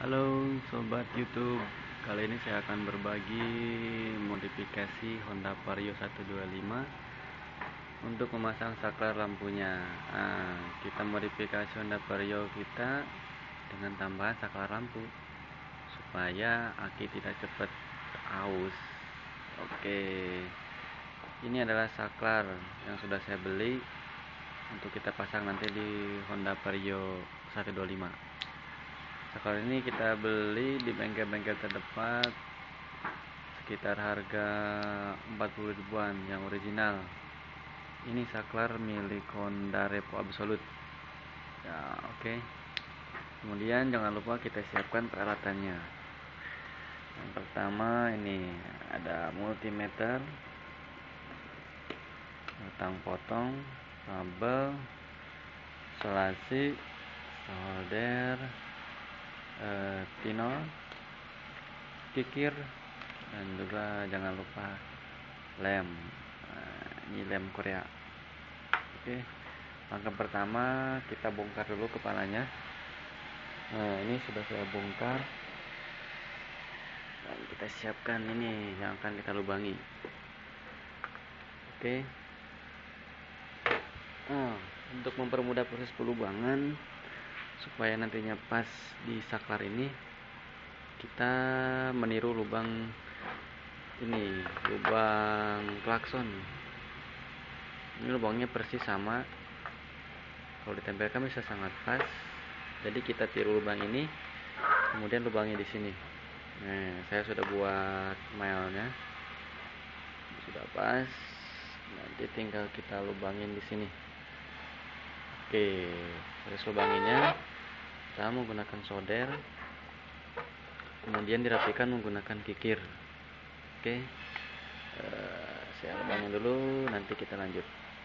Halo Sobat YouTube, kali ini saya akan berbagi modifikasi Honda Vario 125 untuk memasang saklar lampunya. Kita modifikasi Honda Vario kita dengan tambahan saklar lampu supaya aki tidak cepat aus. Oke, ini adalah saklar yang sudah saya beli untuk kita pasang nanti di Honda Vario 125. Saklar ini kita beli di bengkel-bengkel terdekat sekitar harga 40 ribuan yang original. Ini saklar milik Honda Revo Absolute ya. Oke. Kemudian jangan lupa kita siapkan peralatannya. Yang pertama ini ada multimeter, batang potong, kabel, selasi, solder, pinol, kikir, dan juga jangan lupa lem. Ini lem Korea. Oke, langkah pertama kita bongkar dulu kepalanya. Ini sudah saya bongkar dan kita siapkan ini yang akan kita lubangi. Oke. Untuk mempermudah proses pelubangan supaya nantinya pas di saklar ini, kita meniru lubang ini, lubang klakson. Ini lubangnya persis sama, kalau ditempelkan bisa sangat pas. Jadi kita tiru lubang ini, kemudian lubangnya di sini. Saya sudah buat mailnya, sudah pas. Nanti tinggal kita lubangin di sini. Oke, terus lubanginnya kita menggunakan solder, kemudian dirapikan menggunakan kikir. Oke, saya lubangin dulu, nanti kita lanjut.